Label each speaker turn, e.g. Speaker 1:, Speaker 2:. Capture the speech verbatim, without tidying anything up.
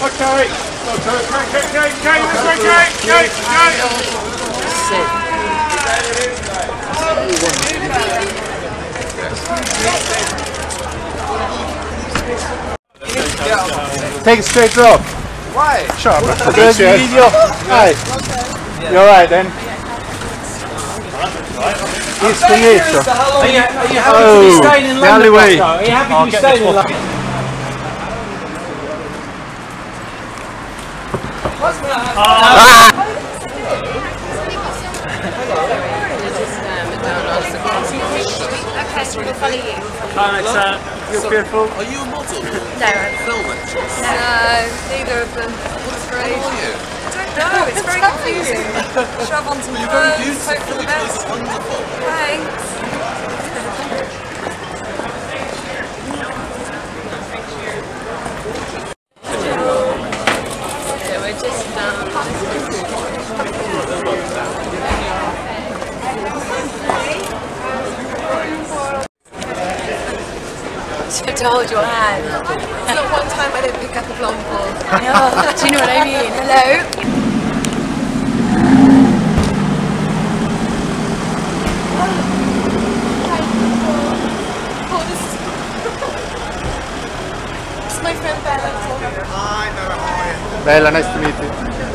Speaker 1: Okay. Okay, okay, okay, okay, okay, okay, okay. Take a straight drop.
Speaker 2: Why?
Speaker 1: Sure. There's the video. Hi. You're right then. Nice to meet you.
Speaker 3: Are you, are you happy oh, to be staying in London?
Speaker 1: Way.
Speaker 3: Are you happy to be staying in London?
Speaker 1: Ah. Hi, sir. You're beautiful.
Speaker 2: Are you a model?
Speaker 4: No.
Speaker 2: Film actress?
Speaker 4: No, neither of them. What's great?
Speaker 2: How are you?
Speaker 4: I don't know, it's very confusing. Shove on some words, hope for the best.
Speaker 2: Wonderful.
Speaker 4: Thanks. Okay, we're just um should have told your hand. It's not one time I don't pick up a blonde ball. No, do you know what I mean? Hello?
Speaker 1: My friend Bella. Hi, Bella. Bella, nice to meet you.